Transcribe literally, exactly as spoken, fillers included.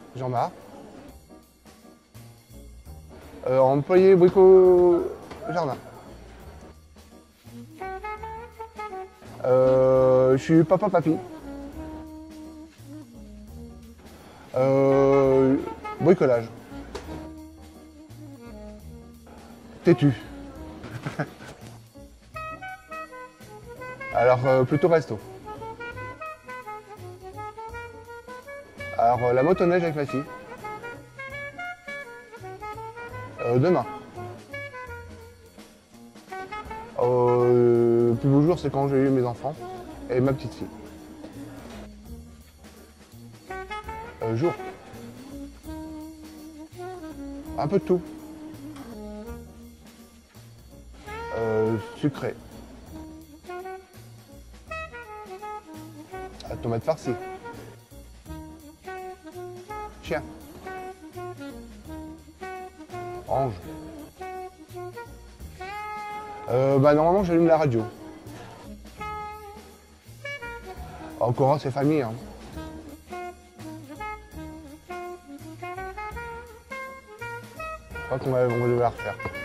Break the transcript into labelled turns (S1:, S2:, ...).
S1: Jean-Marc. Euh, employé bricot jardin. Euh, je suis papa papy. Euh, bricolage. Têtu. Alors euh, plutôt resto. Alors euh, la motoneige avec ma fille. Euh, demain. Euh, le plus beau jour, c'est quand j'ai eu mes enfants et ma petite fille. Euh, jour. Un peu de tout. Euh, sucré. La tomate farcie. Chien. Ange. Euh, bah normalement j'allume la radio. Encore c'est famille. Hein. Je crois qu'on va, on va devoir la refaire.